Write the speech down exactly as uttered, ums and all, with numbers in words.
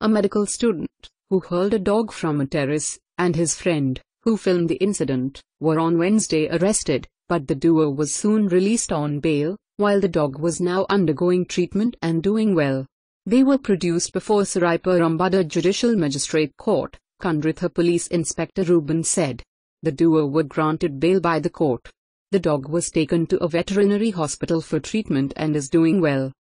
a medical student, who hurled a dog from a terrace, and his friend, who filmed the incident, were on Wednesday arrested, but the duo was soon released on bail, while the dog was now undergoing treatment and doing well. They were produced before Saraipurambada Judicial Magistrate Court, Kundratha Police Inspector Ruben said. The duo were granted bail by the court. The dog was taken to a veterinary hospital for treatment and is doing well.